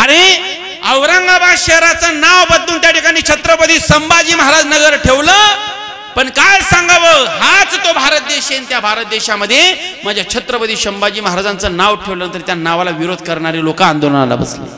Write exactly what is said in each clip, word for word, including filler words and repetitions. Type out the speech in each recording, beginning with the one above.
अरे औरंगाबाद शहराचं नाव बदलून त्या ठिकाणी छत्रपती संभाजी महाराज नगर ठेवलं, पण काय सांगावं, हाच तो भारत देश आहे. त्या भारत देशामध्ये माझ्या छत्रपती संभाजी महाराजांचं नाव ठेवल्यानंतर त्या नावाला विरोध करणारे लोक आंदोलनाला बसले.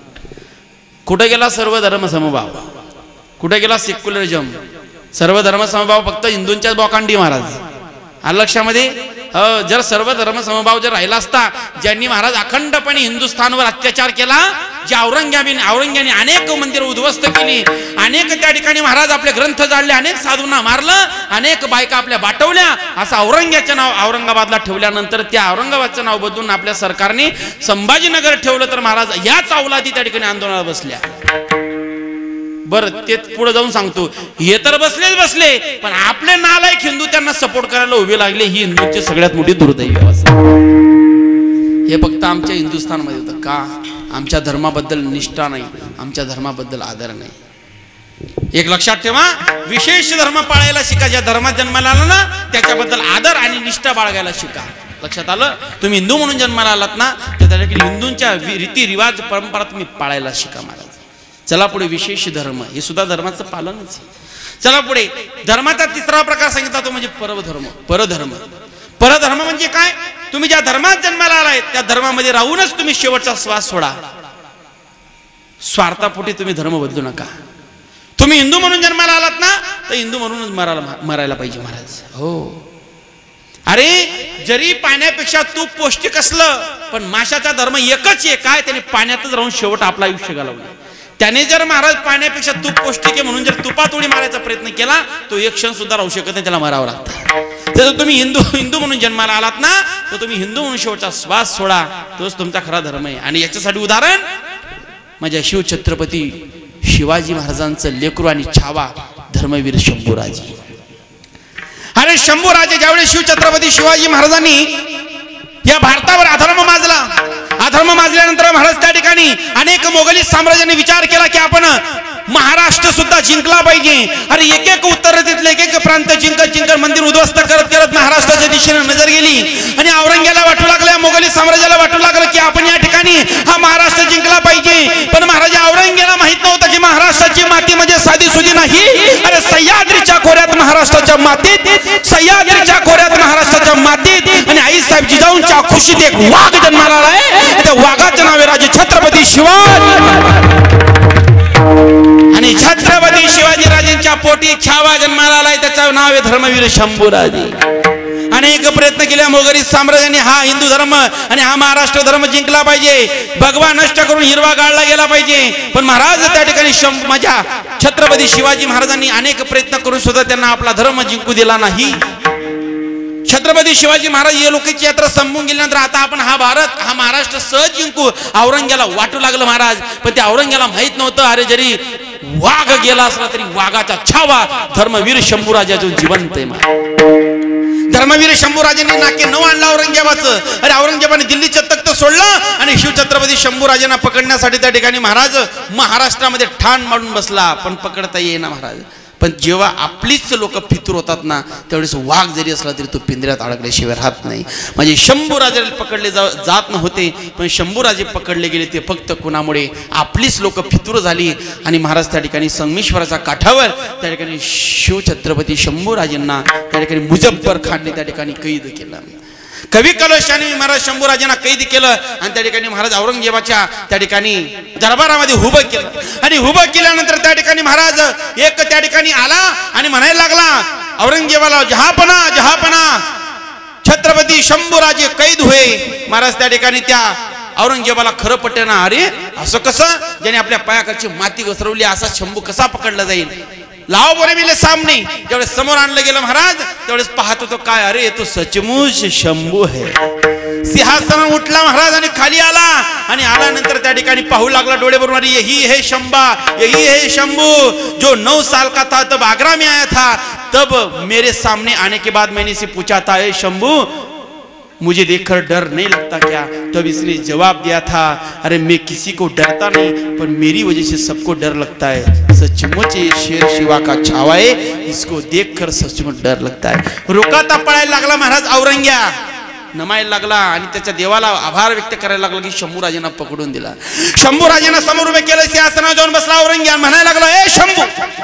कुठे गेला सर्व धर्म समभाव, कुठे गेला सेक्युलरिझम? सर्व धर्म समभाव फक्त हिंदूंच्याच बोकांडी महाराज. आलं लक्षामध्ये? जर सर्व धर्म समभाव जर राहिला असता, ज्यांनी महाराज अखंडपणे हिंदुस्थानवर अत्याचार केला, ज्या औरंगजेबाने औरंगजेबाने अनेक मंदिरं उद्ध्वस्त केली, अनेक त्या ठिकाणी महाराज आपले ग्रंथ जाळले, अनेक साधूंना मारलं, अनेक बायका आपल्या बाटवल्या, असं औरंगजेबाचं नाव औरंगाबादला ठेवल्यानंतर त्या औरंगाबादचं नाव बदलून आपल्या सरकारने संभाजीनगर ठेवलं, तर महाराज याच अवलादी त्या ठिकाणी आंदोलनात बसल्या. बरं, ते पुढे जाऊन सांगतो, हे तर बसलेच बसले, पण आपले नालायक हिंदू त्यांना सपोर्ट करायला उभे लागले. ही हिंदूंची सगळ्यात मोठी दुर्दैवी अवस्था. हे फक्त आमच्या हिंदुस्थानमध्ये होतं का? आमच्या धर्माबद्दल निष्ठा नाही, आमच्या धर्माबद्दल आदर नाही. एक लक्षात ठेवा, विशेष धर्म पाळायला शिका. ज्या धर्मात जन्माला आला ना, त्याच्याबद्दल आदर आणि निष्ठा बाळगायला शिका. लक्षात आलं? तुम्ही हिंदू म्हणून जन्माला आलात ना, तर त्याच्याकडे हिंदूंच्या रीती रिवाज परंपरा तुम्ही पाळायला शिका महाराज. चला पुढे, विशेष धर्म हे सुद्धा धर्माचं पालनच आहे. चला पुढे, धर्माचा तिसरा प्रकार सांगितला तो म्हणजे परधर्म. परधर्म परधर्म म्हणजे काय? तुम्ही ज्या धर्मात जन्माला आलाय त्या धर्मामध्ये राहूनच तुम्ही शेवटचा श्वास सोडा. स्वार्थापोटी तुम्ही धर्म बदलू नका. तुम्ही हिंदू म्हणून जन्माला आलात ना, तर हिंदू म्हणूनच मरायला मरायला पाहिजे महाराज. हो, अरे जरी पाण्यापेक्षा तूप पौष्टिक असलं, पण माशाचा धर्म एकच आहे, काय? त्याने पाण्यातच राहून शेवट आपलं आयुष्य घालवलं. त्याने जर महाराज पाण्यापेक्षा तूप पौष्टिक आहे म्हणून जर तुपात उडी मारायचा प्रयत्न केला, तो एक क्षण सुद्धा राहू शकत नाही, त्याला मरावं लागतं. जर तुम्ही हिंदू हिंदू म्हणून जन्माला आलात ना, तर तुम्ही हिंदू म्हणून शेवटचा श्वास सोडा, तोच तुमचा खरा धर्म आहे. आणि याच्यासाठी उदाहरण माझ्या शिवछत्रपती शिवाजी महाराजांचं लेकरू आणि छावा धर्मवीर शंभूराजे. अरे शंभूराजे ज्यावेळेस शिवछत्रपती शिवाजी महाराजांनी या भारतावर अधर्म माजला, अधर्म माजल्यानंतर महाराज त्या ठिकाणी अनेक मोगली साम्राज्याने विचार केला की आपण महाराष्ट्र सुद्धा जिंकला पाहिजे. अरे एक एक उत्तर तिथले एक एक प्रांत जिंकत जिंकत मंदिर उद्ध्वस्त करत करत महाराष्ट्राच्या दिशेने नजर गेली आणि औरंगजेबाला वाटू लागला, मोगली साम्राज्याला वाटू लागलं की आपण या ठिकाणी हा महाराष्ट्र जिंकला पाहिजे. पण महाराज औरंगजेबाला माहित नव्हतं की महाराष्ट्राची माती म्हणजे साधी सुधी नाही. अरे सह्याद्रीच्या खोऱ्यात महाराष्ट्राच्या मातीत, सह्याद्रीच्या खोऱ्यात महाराष्ट्राच्या मातीत आणि आई साहेब जिजाऊंच्या खुशीत एक वाघ जन्माला आलाय. त्या वाघाचं नाव आहे राजे छत्रपती शिवाजी. आणि छत्रपती शिवाजी राजेंच्या पोटी छावा जन्माला आलाय, त्याचं नाव आहे धर्मवीर शंभूराजे. अनेक प्रयत्न केले मोगली साम्राज्याने हा हिंदू धर्म आणि हा महाराष्ट्र धर्म जिंकला पाहिजे, भगवा नष्ट करून हिरवा गाळला गेला पाहिजे. पण महाराज त्या ठिकाणी माझ्या छत्रपती शिवाजी महाराजांनी अनेक प्रयत्न करून सुद्धा त्यांना आपला धर्म जिंकू दिला नाही. छत्रपती शिवाजी महाराज या लोकांची यात्रा संपून गेल्यानंतर आता आपण हा भारत हा महाराष्ट्र सहज जिंकू औरंगजेबाला वाटू लागलं महाराज. पण त्या औरंगजेबाला माहित नव्हतं, अरे जरी वाघ गेला असला तरी वाघाचा छावा धर्मवीर शंभूराजा जो जिवंत आहे. धर्मवीर शंभूराजांनी नाके न आणलं औरंगजेबाचं. अरे औरंगजेबाने दिल्लीचं तख्त सोडलं आणि शिवछत्रपती शंभूराजांना पकडण्यासाठी त्या ठिकाणी महाराज महाराष्ट्रामध्ये ठाण मारून बसला, पण पकडता येईना महाराज. पण जेव्हा आपलीच लोक फितूर होतात ना, त्यावेळेस वाघ जरी असला तरी तो पिंजऱ्यात अडकल्याशिवाय राहत नाही. म्हणजे शंभूराजे पकडले जात नव्हते, पण शंभूराजे पकडले गेले ते फक्त कुणामुळे? आपलीच लोक फितूर झाली आणि महाराज त्या ठिकाणी संगमेश्वराच्या काठावर त्या ठिकाणी शिवछत्रपती शंभूराजेंना त्या ठिकाणी मुजफ्फर खानने त्या ठिकाणी कैद केलं. कवी कलशाने महाराज शंभूराजांना कैद केलं आणि त्या ठिकाणी महाराज औरंगजेबाच्या त्या ठिकाणी दरबारामध्ये उभं केलं. आणि उभं केल्यानंतर त्या ठिकाणी महाराज एक त्या ठिकाणी आला आणि म्हणायला लागला औरंगजेबाला, जहापना जहापना छत्रपती शंभूराजे कैद हुए. महाराज त्या ठिकाणी त्या औरंगजेबाला खरं पटेना. अरे असं कसं? ज्याने आपल्या पायाखालची माती घसरवली असा शंभू कसा पकडला जाईल? लाव बोले मिले सामने. ज्यावेळेस समोर आणलं गेलं महाराज त्यावेळेस पाहत होतो काय, अरे तो सचमुच शंभू है. सिंहासन उठला महाराज आणि खाली आला आणि आल्यानंतर त्या ठिकाणी पाहू लागला डोळे भरून, अरे यही है शंभा, यही है शंभू जो नौ साल का था तब आगरा में आया था, तब मेरे सामने आने के बाद मैंने इसे पूछा था, ए शंभू मुझे देखकर डर नहीं लगता क्या? तब इसने जवाब दिया था, अरे मैं किसी को डरता नहीं, पर मेरी वजह से सबको डर लगता है. सचमुच ये शेर शिवा का छावा है, इसको देखकर सचमुच डर लगता है. रुका था पळायला लागला महाराज औरंगजेब. नमायला लागला आणि त्याच्या देवाला आभार व्यक्त करायला लागला की शंभूराजेंना पकडून दिला. शंभूराजेंना समोर उभे केलं, सिंहासनावर जाऊन बसला औरंगजेब. म्हणायला लागला, ए शंभू,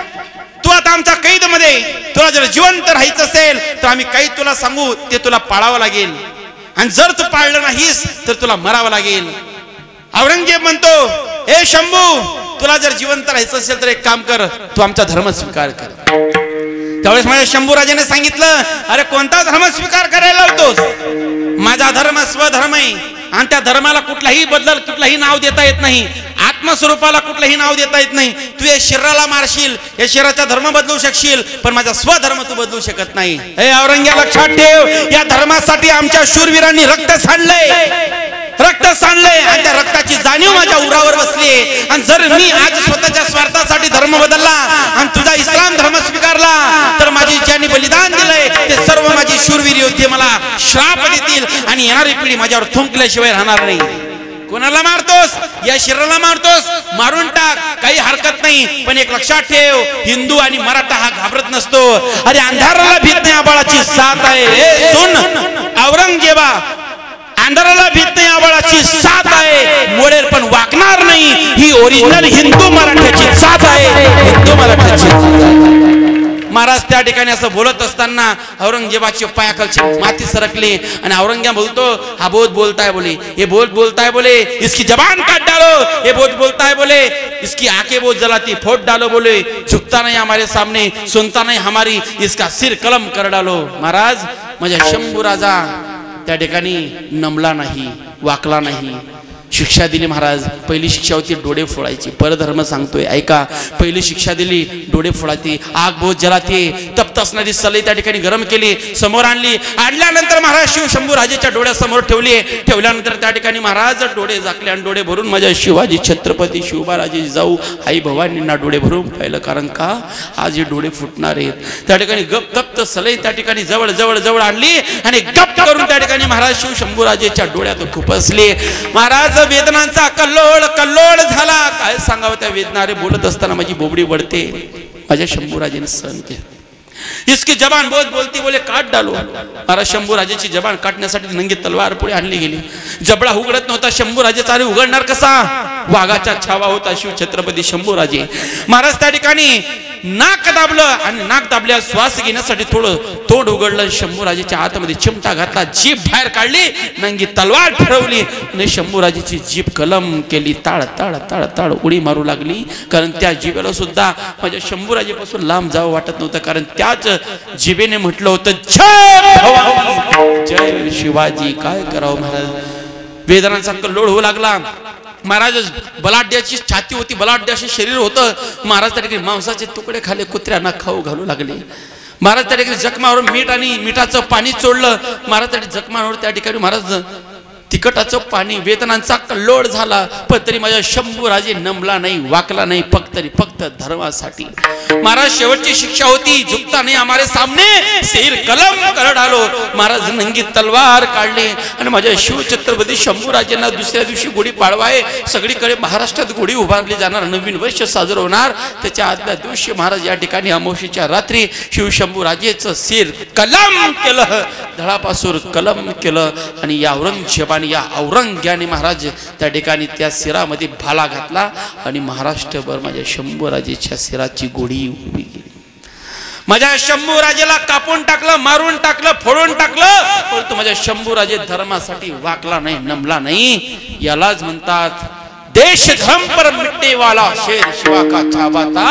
तू आता आमच्या कैदमध्ये, तुला जर जिवंत राहायचं असेल तर आम्ही काही तुला सांगू ते तुला पाळावं लागेल, आणि जर तू पाळलं नाहीस तर तुला मरावं लागेल. औरंगजेब म्हणतो, ए शंभू, तुला जर जिवंत राहायचं असेल तर एक काम कर, तू आमचा धर्म स्वीकार कर. त्यावेळेस माझ्या शंभूराजाने सांगितलं, अरे कोणता धर्म स्वीकार करायला लावतोस? माझा धर्म स्वधर्म आहे आणि त्या धर्माला कुठलाही बदल, कुठलाही नाव देता येत नाही. आत्मस्वरूपाला कुठलंही नाव देता येत नाही. तू या शरीराला मारशील, या शरीराचा धर्म बदलू शकशील, पण माझा स्वधर्म तू बदलू शकत नाही. हे औरंगजेब लक्षात ठेव, या धर्मासाठी आमच्या शूरवीरांनी रक्त सांडलंय, रक्त सांडलंय आणि त्या रक्ताची जाणीव माझ्या उरावर बसली. आणि जर मी आज स्वतःच्या स्वार्थासाठी धर्म बदलला आणि तुझा इस्लाम धर्म स्वीकारला तर माझी ज्यांनी बलिदान दिलंय ते सर्व माझे शूरवीर योद्धे मला श्राप देतील आणि येणारी पिढी माझ्यावर थुंकल्याशिवाय राहणार नाही. कोणाला मारतोस? या शरीराला मारतोस, मारून टाक, काही हरकत नाही. पण एक लक्षात ठेव, हिंदू आणि मराठा हा घाबरत नसतो. अरे अंधाराला भीत नाही, आबाळाची साथ आहे. हे सुन औरंगजेबा, अंधाराला भीत नाही, आबाळाची साथ आहे. मोडेल पण वाकणार नाही. ही ओरिजिनल हिंदू मराठ्याची साथ आहे, हिंदू मराठ्याची. महाराज त्या ठिकाणी असं बोलत असताना औरंगजेबाची पायाखालची माती सरकली आणि औरंगजेब बोलतो, हा बोध बोलताय बोले, ये बोध बोलताय बोले, इसकी जबान काट डालो. ये बोध बोलताय बोले, इसकी आंखें बोध जलाती, फोड़ डालो बोले. झुकता नहीं हमारे सामने, सुनता नहीं हमारी, इसका सिर कलम कर डालो. महाराज माझ्या शंभू राजा त्या ठिकाणी नमला नाही, वाकला नाही. शिक्षा दिली महाराज. पहिली शिक्षा होती डोळे फोडायची. परधर्म सांगतोय ऐका. पहिली शिक्षा दिली डोळे फोडायची. आग बोध जलाते, तप्त असणारी सलई त्या ठिकाणी गरम केली, समोर आणली. आणल्यानंतर महाराज शिव शंभू राजेच्या डोळ्यासमोर ठेवली. ठेवल्यानंतर त्या ठिकाणी महाराज डोळे झाकले आणि डोळे भरून माझ्या शिवाजी छत्रपती शिवबाराजी जाऊ आई भवानींना डोळे भरून पाहिलं. कारण का आज हे डोळे फुटणार आहेत. त्या ठिकाणी गप तप्त सलई त्या ठिकाणी जवळ जवळ जवळ आणली आणि गप करून त्या ठिकाणी महाराज शिव शंभू राजेच्या डोळ्यात खुपसले. महाराज वेदनांचा कल्लोळ कल्लोळ झाला. काय सांगावं त्या वेदना. अरे बोलत असताना माझी बोबडी वळते. माझ्या शंभूराजेने सहन केलं. इसकी जबान बोध बोलती बोले काट डालो. महाराज शंभूराजेची जबान काटण्यासाठी नंगी तलवार पुढे आणली गेली. जबडा उघडत नव्हता. शंभूराजेचा अरे उघडणार कसा? वाघाचा छावा होता शिव छत्रपती शंभूराजे. महाराज त्या ठिकाणी नाक दाबलं आणि नाक दाबल्या श्वास घेण्यासाठी थोडं तोंड उघडलं. शंभूराजेच्या हातामध्ये चिमटा घातला, जीभ बाहेर काढली, नंगी तलवार फिरवली आणि शंभूराजेची जीभ कलम केली. ताळ ताळ ताळ ताळ उडी मारू लागली. कारण त्या जिभेला सुद्धा माझ्या शंभूराजेपासून लांब जावं वाटत नव्हतं. कारण त्याच जिभेने म्हटलं होतं जय भवानी, जय शिवाजी. काय करावं महाराज. वेदनांचा कल्लोळ होऊ लागला. महाराज बलाढ्याची छाती होती, बलाढ्याचे शरीर होतं. महाराज त्या ठिकाणी मांसाचे तुकडे खाले, कुत्र्यांना खाऊ घालू लागले. महाराज त्या ठिकाणी जखमावर मीठ आणि मिठाचं पाणी चोळलं. महाराज त्या जखमावर त्या ठिकाणी महाराज तिखटाचं पाणी. वेदनांचा कल्लोळ झाला. पण तरी माझ्या शंभूराजे नमला नाही, वाकला नाही, फक्त फक्त धर्मासाठी. महाराज शेवटची शिक्षा होती, झुकता नाही हमारे सामने, सिर कलम कर डालो. महाराज नंगी तलवार काढली आणि माझ्या शिवछत्रपती शंभूराजेंना दुसऱ्या दिवशी गुढी पाडवा आहे. सगळीकडे महाराष्ट्रात गुढी उभारली जाणार, नवीन वर्ष साजरं होणार. त्याच्या आदल्या दिवशी महाराज या ठिकाणी अमावस्येच्या रात्री शिव शंभूराजेचं सिर कलम केलं, धडापासून कलम केलं. आणि या औरंगजेबाने, या औरंग्याने महाराज त्या ठिकाणी त्या सिरामध्ये भाला घातला आणि महाराष्ट्रभर माझ्या शंभूराजेच्या सिराची गोडी उभी केली. माझ्या शंभूराजेला कापून टाकलं, मारून टाकलं, फोडून टाकलं. परंतु माझ्या शंभूराजे धर्मासाठी वाकला नाही, नमला नाही. यालाच म्हणतात देश धर्म पर मिटने वाला शेर शिवा का छावा था,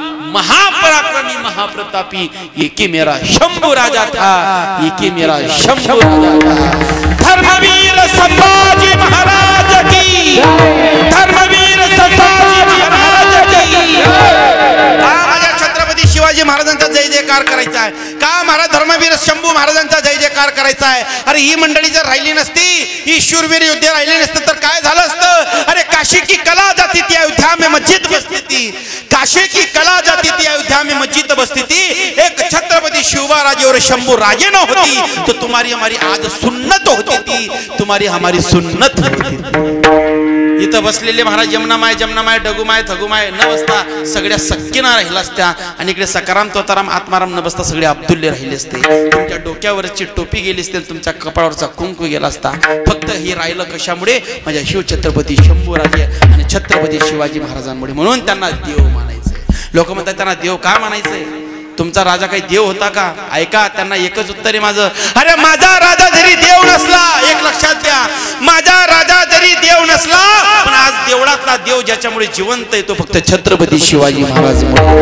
महापराक्रमी महाप्रतापी एकी मेरा शंभू राजा था, एकी मेरा शंभू राजा था. धर्मवीर संभाजी महाराज की, धर्मवीर संभाजी महाराज की. माझ्या छत्रपती शिवाजी महाराजांचा जय जयकार करायचा आहे का? महाराज धर्मवीर शंभू महाराजांचा जय जयकार करायचा आहे. अरे ही मंडळी जर राहिली नसती, ही शूरवीर योद्धे राहिले नसते तर काय झालं असतं? अरे काशी की कला जाती थी अयोध्या में मस्जिद बसती थी. काशी की कला जाती थी अयोध्या में मस्जिद बसती थी. एक छत्रपति शिवबा राजे और शंभू राजे न होती तो तुम्हारी हमारी आज सुन्नत होती थी, तुम्हारी हमारी सुन्नत होती थी. इथं बसलेले महाराज यमुनामाय जमनामाय डगुमाय थगुमाय न बसता सगळ्या सक्कीना राहिला असत्या आणि इकडे सकाराम तोताराम आत्माराम न बसता सगळे अब्दुल्ले राहिले असते. तुमच्या डोक्यावरची टोपी गेली असते, तुमच्या कपाळावरचा कुंकू गेला असता. फक्त हे राहिलं कशामुळे? माझ्या शिवछत्रपती शंभूराजे आणि छत्रपती शिवाजी महाराजांमुळे. म्हणून त्यांना देव मानायचंय. लोक म्हणतात त्यांना देव का मानायचंय? तुमचा राजा काही देव होता का? ऐका, त्यांना एकच उत्तर आहे माझं. अरे माझा राजा जरी देव नसला, एक लक्षात द्या, माझा राजा जरी देव नसला, पण आज देवळातला देव ज्याच्यामुळे जिवंत आहे तो फक्त छत्रपती शिवाजी महाराज.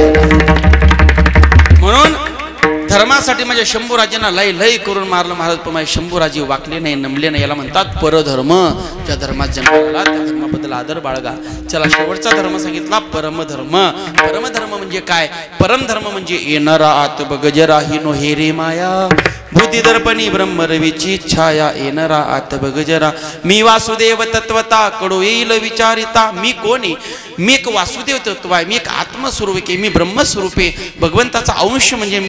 म्हणून धर्मासाठी माझ्या शंभूराजेंना लय लय करून मारलं महाराज, पण माझे शंभूराजे वाकले नाही, नमले नाही. याला म्हणतात परधर्म. ज्या धर्मात जन्माला त्या धर्माबद्दल आदर बाळगा. चला, शेवटचा धर्म सांगितला परमधर्म. परमधर्म म्हणजे काय? परमधर्म म्हणजे येणारा आत बगजरा ही नो हेरे माया, भूती दर्पणी ब्रह्मरवीची छाया. येणारा आत बगजरा, मी वासुदेव तत्वता कडो येईल विचारिता. मी कोण आहे? मी एक वासुदेव तत्व आहे, मी एक आत्मस्वरूप आहे, मी ब्रह्मस्वरूप आहे. भगवंताचा अंश म्हणजे